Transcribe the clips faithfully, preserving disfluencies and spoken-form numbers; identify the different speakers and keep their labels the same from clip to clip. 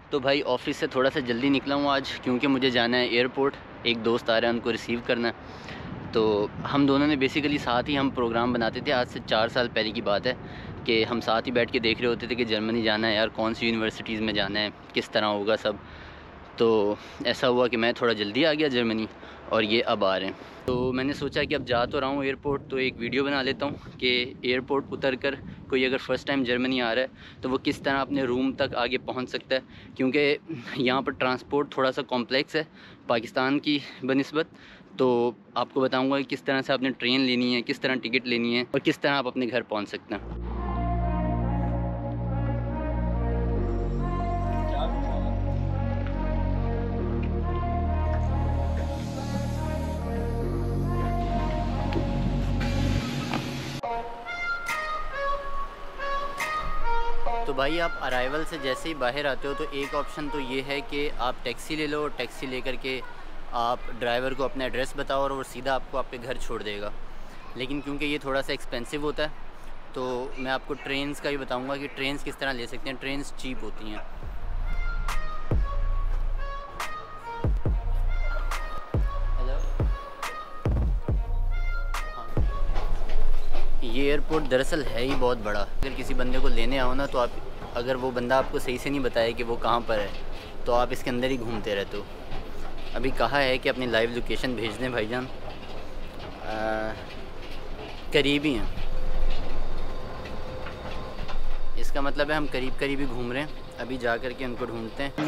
Speaker 1: तो भाई ऑफिस से थोड़ा सा जल्दी निकला हूँ आज, क्योंकि मुझे जाना है एयरपोर्ट। एक दोस्त आ रहा है, उनको रिसीव करना है। तो हम दोनों ने बेसिकली साथ ही हम प्रोग्राम बनाते थे। आज से चार साल पहले की बात है कि हम साथ ही बैठ के देख रहे होते थे कि जर्मनी जाना है यार, कौन सी यूनिवर्सिटीज़ में जाना है, किस तरह होगा सब। तो ऐसा हुआ कि मैं थोड़ा जल्दी आ गया जर्मनी और ये अब आ रहे हैं। तो मैंने सोचा कि अब जा तो रहा हूँ एयरपोर्ट, तो एक वीडियो बना लेता हूँ कि एयरपोर्ट उतर कर कोई अगर फ़र्स्ट टाइम जर्मनी आ रहा है तो वो किस तरह अपने रूम तक आगे पहुँच सकता है। क्योंकि यहाँ पर ट्रांसपोर्ट थोड़ा सा कॉम्प्लेक्स है पाकिस्तान की बनिस्बत। तो आपको बताऊँगा कि किस तरह से आपने ट्रेन लेनी है, किस तरह टिकट लेनी है और किस तरह आप अपने घर पहुँच सकते हैं। तो भाई आप अराइवल से जैसे ही बाहर आते हो तो एक ऑप्शन तो ये है कि आप टैक्सी ले लो। टैक्सी लेकर के आप ड्राइवर को अपना एड्रेस बताओ और वो सीधा आपको आपके घर छोड़ देगा। लेकिन क्योंकि ये थोड़ा सा एक्सपेंसिव होता है तो मैं आपको ट्रेन्स का भी बताऊंगा कि ट्रेन्स किस तरह ले सकते हैं। ट्रेन्स चीप होती हैं। ये एयरपोर्ट दरअसल है ही बहुत बड़ा। अगर किसी बंदे को लेने आओ ना, तो आप अगर वो बंदा आपको सही से नहीं बताए कि वो कहाँ पर है, तो आप इसके अंदर ही घूमते रहते हो। अभी कहा है कि अपनी लाइव लोकेशन भेज दें भाईजान, करीब ही हैं। इसका मतलब है हम करीब करीब ही घूम रहे हैं। अभी जा कर के उनको ढूंढते हैं।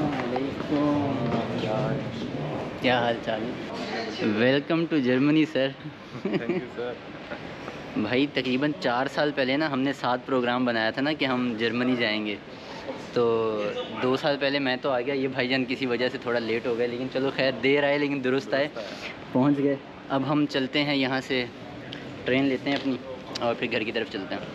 Speaker 1: क्या हाल चाल है? Welcome to Germany sir.
Speaker 2: Thank you sir.
Speaker 1: भाई तकरीबन चार साल पहले ना हमने साथ प्रोग्राम बनाया था ना कि हम जर्मनी जाएंगे। तो दो साल पहले मैं तो आ गया, ये भाईजान किसी वजह से थोड़ा लेट हो गए, लेकिन चलो खैर देर आए लेकिन दुरुस्त आए, पहुंच गए। अब हम चलते हैं यहाँ से, ट्रेन लेते हैं अपनी और फिर घर की तरफ चलते हैं।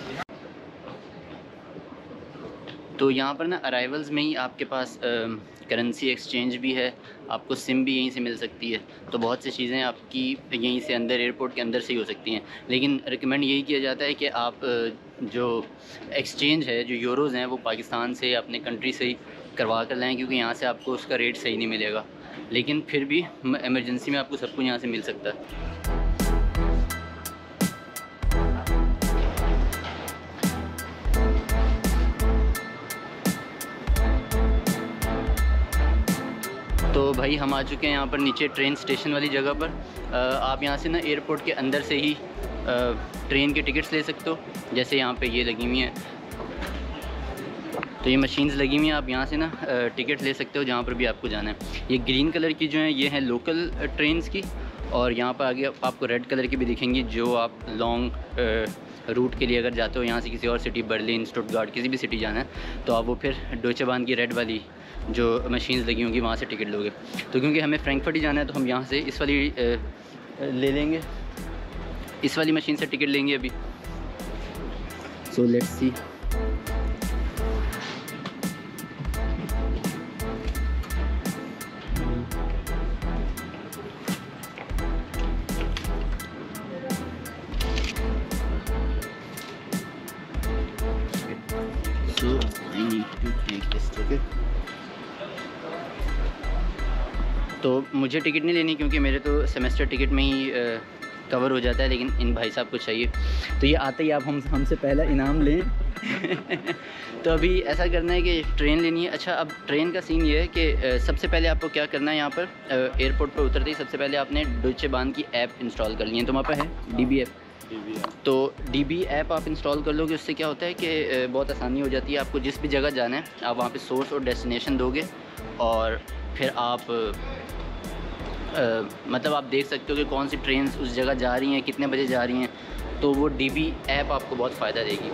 Speaker 1: तो यहाँ पर ना अराइवल्स में ही आपके पास करेंसी एक्सचेंज भी है, आपको सिम भी यहीं से मिल सकती है। तो बहुत सी चीज़ें आपकी यहीं से अंदर एयरपोर्ट के अंदर से ही हो सकती हैं। लेकिन रिकमेंड यही किया जाता है कि आप जो एक्सचेंज है, जो यूरोज़ हैं, वो पाकिस्तान से अपने कंट्री से ही करवा कर लाएँ, क्योंकि यहाँ से आपको उसका रेट सही नहीं मिलेगा। लेकिन फिर भी एमरजेंसी में आपको सब कुछ यहाँ से मिल सकता है। तो भाई हम आ चुके हैं यहाँ पर नीचे ट्रेन स्टेशन वाली जगह पर। आप यहाँ से ना एयरपोर्ट के अंदर से ही ट्रेन के टिकट्स ले सकते हो। जैसे यहाँ पे ये लगी हुई हैं, तो ये मशीन्स लगी हुई हैं, आप यहाँ से ना टिकट ले सकते हो जहाँ पर भी आपको जाना है। ये ग्रीन कलर की जो हैं ये हैं लोकल ट्रेन्स की, और यहाँ पर आगे आपको रेड कलर की भी दिखेंगी जो आप लॉन्ग रूट के लिए अगर जाते हो, यहाँ से किसी और सिटी, बर्लिन, स्टुटगार्ट, किसी भी सिटी जाना है, तो आप वो फिर डोइचे बान की रेड वाली जो मशीन्स लगी होंगी वहाँ से टिकट लोगे। तो क्योंकि हमें फ्रैंकफर्ट ही जाना है तो हम यहाँ से इस वाली ले लेंगे, इस वाली मशीन से टिकट लेंगे अभी। So let's see. So I need to take this ticket. तो मुझे टिकट नहीं लेनी क्योंकि मेरे तो सेमेस्टर टिकट में ही आ, कवर हो जाता है, लेकिन इन भाई साहब को चाहिए। तो ये आते ही आप हम हमसे पहला इनाम लें। तो अभी ऐसा करना है कि ट्रेन लेनी है। अच्छा, अब ट्रेन का सीन ये है कि आ, सबसे पहले आपको क्या करना है, यहाँ पर एयरपोर्ट पर उतरते ही सबसे पहले आपने डोइचे बान की ऐप इंस्टॉल कर ली है। तो वहाँ पर है डी बी ऐप। तो डी बी ऐप आप इंस्टॉल कर लोगे, उससे क्या होता है कि बहुत आसानी हो जाती है। आपको जिस भी जगह जाना है आप वहाँ पे सोर्स और डेस्टिनेशन दोगे, और फिर आप आ, मतलब आप देख सकते हो कि कौन सी ट्रेन उस जगह जा रही हैं, कितने बजे जा रही हैं। तो वो डी बी ऐप आपको बहुत फ़ायदा देगी।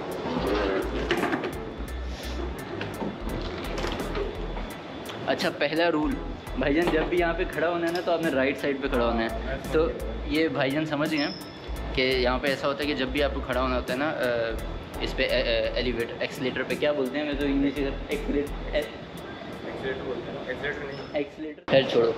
Speaker 1: अच्छा, पहला रूल भाईजान, जब भी यहाँ पे खड़ा होना है ना तो आपने राइट साइड पे खड़ा होना है। तो ये भाईजान समझ गए कि यहाँ पे ऐसा होता है कि जब भी आपको खड़ा होना होता है ना, इस पे एलिवेटर एक्सीलेटर पे क्या बोलते हैं, मैं तो इंग्लिश एक्सीलेटर एक्सीलेटर बोलते हैं, एक्सीलेटर नहीं, एक्सीलेटर। खैर छोड़ो।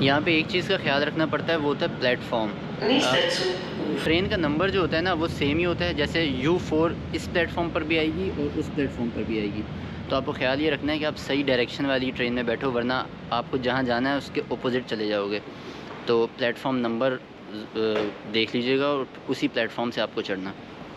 Speaker 1: यहाँ पे एक चीज़ का ख्याल रखना पड़ता है, वो होता है प्लेटफॉर्म। ट्रेन का नंबर जो होता है ना वो सेम ही होता है, जैसे यू फोर इस प्लेटफॉर्म पर भी आएगी और उस प्लेटफॉर्म पर भी आएगी। तो आपको ख्याल ये रखना है कि आप सही डायरेक्शन वाली ट्रेन में बैठो, वरना आपको जहाँ जाना है उसके अपोजिट चले जाओगे। तो प्लेटफॉर्म नंबर देख लीजिएगा और उसी प्लेटफॉर्म से आपको चढ़ना।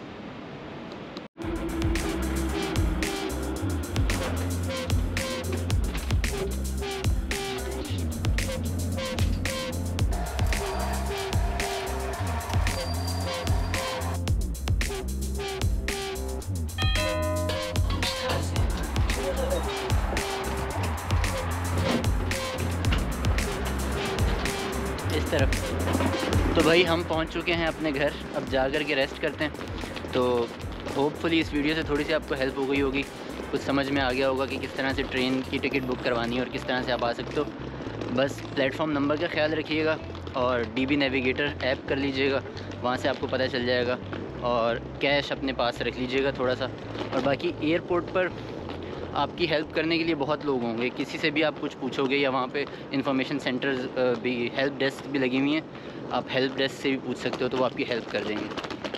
Speaker 1: इस तरफ तो भाई हम पहुंच चुके हैं अपने घर, अब जा कर के रेस्ट करते हैं। तो होपफुली इस वीडियो से थोड़ी सी आपको हेल्प हो गई होगी, कुछ समझ में आ गया होगा कि किस तरह से ट्रेन की टिकट बुक करवानी है और किस तरह से आप आ सकते हो। बस प्लेटफॉर्म नंबर का ख्याल रखिएगा और डी बी नेविगेटर ऐप कर लीजिएगा, वहाँ से आपको पता चल जाएगा। और कैश अपने पास रख लीजिएगा थोड़ा सा। और बाकी एयरपोर्ट पर आपकी हेल्प करने के लिए बहुत लोग होंगे, किसी से भी आप कुछ पूछोगे, या वहाँ पे इंफॉर्मेशन सेंटर्स भी, हेल्प डेस्क भी लगी हुई हैं, आप हेल्प डेस्क से भी पूछ सकते हो, तो वो आपकी हेल्प कर देंगे।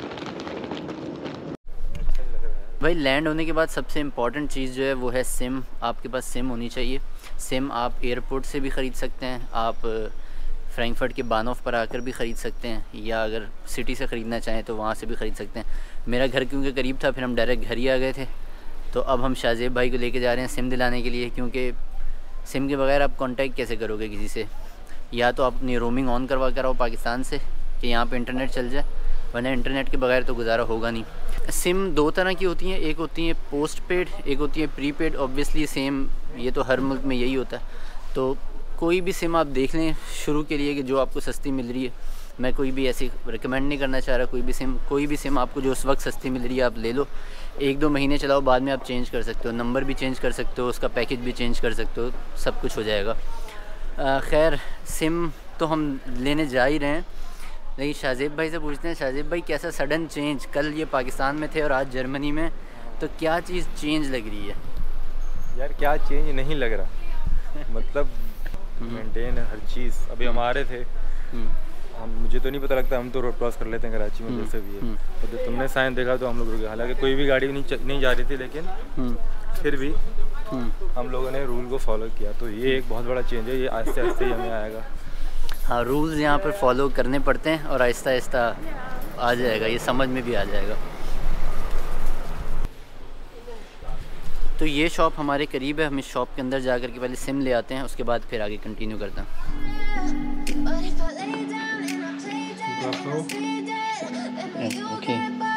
Speaker 1: भाई लैंड होने के बाद सबसे इम्पॉर्टेंट चीज़ जो है वो है सिम। आपके पास सिम होनी चाहिए। सिम आप एयरपोर्ट से भी ख़रीद सकते हैं, आप फ्रैंकफर्ट के बानोफ पर आकर भी ख़रीद सकते हैं, या अगर सिटी से ख़रीदना चाहें तो वहाँ से भी ख़रीद सकते हैं। मेरा घर क्योंकि करीब था, फिर हम डायरेक्ट घर ही आ गए थे। तो अब हम शाहजेब भाई को लेके जा रहे हैं सिम दिलाने के लिए, क्योंकि सिम के बगैर आप कांटेक्ट कैसे करोगे किसी से। या तो आप अपनी रोमिंग ऑन करवा कर आओ पाकिस्तान से कि यहाँ पे इंटरनेट चल जाए, वरना इंटरनेट के बगैर तो गुजारा होगा नहीं। सिम दो तरह की होती हैं, एक होती है पोस्ट पेड, एक होती है प्री पेड। ऑब्वियसली सेम, ये तो हर मुल्क में यही होता है। तो कोई भी सिम आप देख लें शुरू के लिए कि जो आपको सस्ती मिल रही है। मैं कोई भी ऐसी रिकमेंड नहीं करना चाह रहा, कोई भी सिम कोई भी सिम आपको जो उस वक्त सस्ती मिल रही है आप ले लो। एक दो महीने चलाओ, बाद में आप चेंज कर सकते हो, नंबर भी चेंज कर सकते हो, उसका पैकेज भी चेंज कर सकते हो, सब कुछ हो जाएगा। खैर सिम तो हम लेने जा ही रहे हैं, लेकिन शाहजेब भाई से पूछते हैं। शाहजेब भाई कैसा सडन चेंज, कल ये पाकिस्तान में थे और आज जर्मनी में, तो क्या चीज़ चेंज लग रही है?
Speaker 2: यार क्या चेंज नहीं लग रहा, मतलब मेंटेन है हर चीज़। अभी हम आ रहे थे, हम मुझे तो नहीं पता लगता, हम तो रोड क्रॉस कर लेते हैं कराची में जैसे भी है। तो जब तुमने साइन देखा तो हम लोग रुके, हालांकि कोई भी गाड़ी नहीं नहीं जा रही थी, लेकिन फिर भी हम लोगों ने रूल को फॉलो किया। तो ये एक बहुत बड़ा चेंज है, ये आहिस्ते आहिस्ते ही हमें आएगा।
Speaker 1: हाँ, रूल्स यहाँ पर फॉलो करने पड़ते हैं और आहिस्ता आहिस्ता आ जाएगा, ये समझ में भी आ जाएगा। तो ये शॉप हमारे करीब है, हम इस शॉप के अंदर जा कर के पहले सिम ले आते हैं, उसके बाद फिर आगे कंटिन्यू करते हैं। Okay.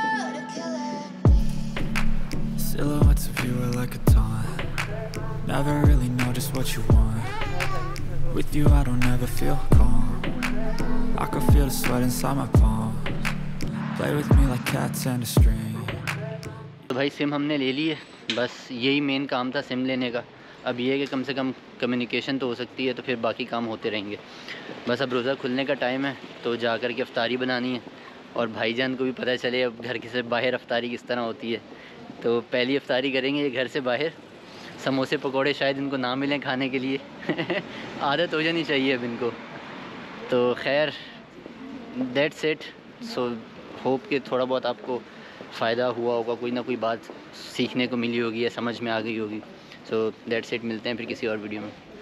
Speaker 1: Silhouettes of you are like a taunt. Never really know just what you want. With you I don't ever feel calm. I can feel the sweat inside my palms. Play with me like cats and a string. तो भाई SIM हमने ले ली है, बस यही main काम था SIM लेने का। अब ये है कि कम से कम कम्युनिकेशन तो हो सकती है, तो फिर बाकी काम होते रहेंगे। बस अब रोज़ा खुलने का टाइम है, तो जा कर के अफ्तारी बनानी है और भाईजान को भी पता चले अब घर के से बाहर अफ्तारी किस तरह होती है। तो पहली अफ्तारी करेंगे ये घर से बाहर। समोसे पकोड़े शायद इनको ना मिलें खाने के लिए आदत हो जानी चाहिए अब इनको। तो खैर दैट्स इट। सो होप कि थोड़ा बहुत आपको फ़ायदा हुआ होगा, कोई ना कोई बात सीखने को मिली होगी या समझ में आ गई होगी। सो दैट्स इट, मिलते हैं फिर किसी और वीडियो में।